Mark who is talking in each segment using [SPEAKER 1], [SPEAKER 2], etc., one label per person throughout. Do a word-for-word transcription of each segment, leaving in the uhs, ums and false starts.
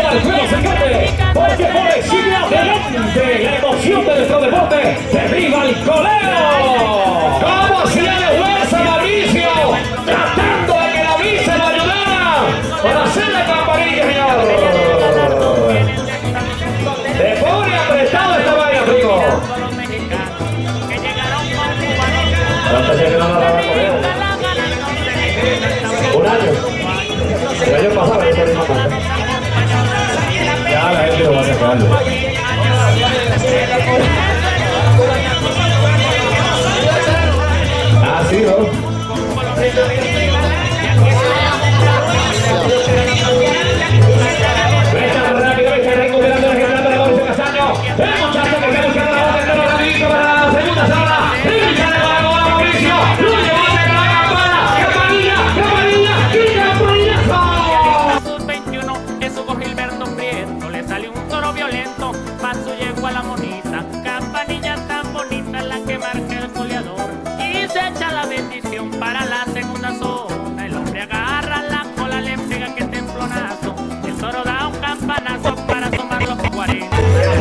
[SPEAKER 1] Ahora el juego se cante, porque por el sigue adelante la emoción de nuestro deporte. ¡Derriba el coleo! ¿Cómo hacía de fuerza Mauricio? Tratando de que la visa lo ayudara para hacerle campanilla, señor. Se pone apretado esta vaina, primo. Un año. El año pasado yo tenía más. Ya la gente lo va a sacar. Ah, sí, ¿no? Venga, rápido, está recuperando el ejemplar de Mauricio Castaño. El muchacho que está buscando la boca, entró rapidito para la segunda sala. Rica de gol a Mauricio. Lo llevó de la campana. Campanilla, campanilla y campanillazo.
[SPEAKER 2] Sus veintiuno, eso con Gilberto Prieto. Le salió un toro violento. Paso llegó a la monita. Campanilla tan bonita la que marca el goleador. Y se echa la bendición para la segunda zona. El hombre agarra la cola, le pega que templonazo. El toro da un campanazo para tomar los cuarenta.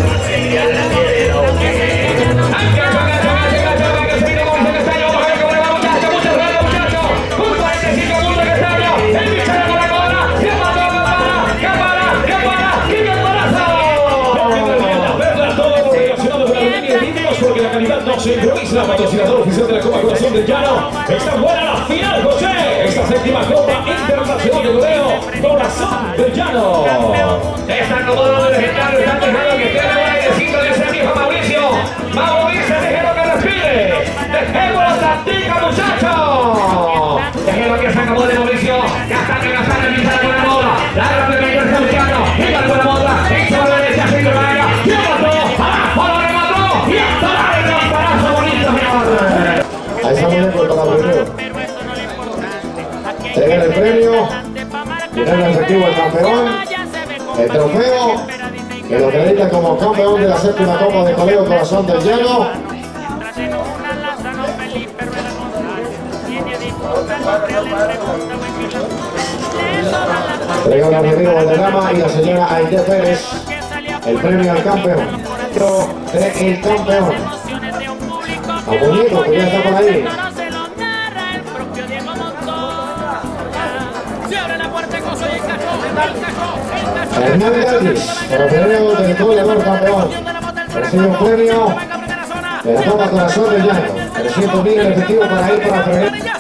[SPEAKER 1] Porque la calidad no se improvisa. Patrocinador oficial de la Copa Corazón del Llano. Está buena la final, José. Esta séptima Copa Internacional de Goleo Corazón del Llano. Está acomodando el legendario. Están dejando que quede el airecito de ese viejo Mauricio. Mauricio, déjelo que respire. Dejémoslo tantica, muchachos. Déjelo que se acomode Mauricio. Ya está que gastar el mitad de la moda. La gran de Miguel Luciano. Y la buena moda. Y sobre la derecha, sin lugar. Y abajo. Abajo lo remató. Y hasta la el campanazo bonito, señor.
[SPEAKER 3] Ahí está muy bien por la primera. Llega el premio. Final efectivo el campeón. El trofeo que lo acredita como campeón de la séptima Copa de Goleo Corazón del Llano. Entrega a Rodrigo Valderrama y la señora Aide Pérez el premio al campeón. De el campeón. A Muñeco, que ya está por ahí. Hernán Galvis, trofeo del goleador campeón. Recibe un premio de la Copa Corazón del Llano. trescientos mil en efectivo para ir para la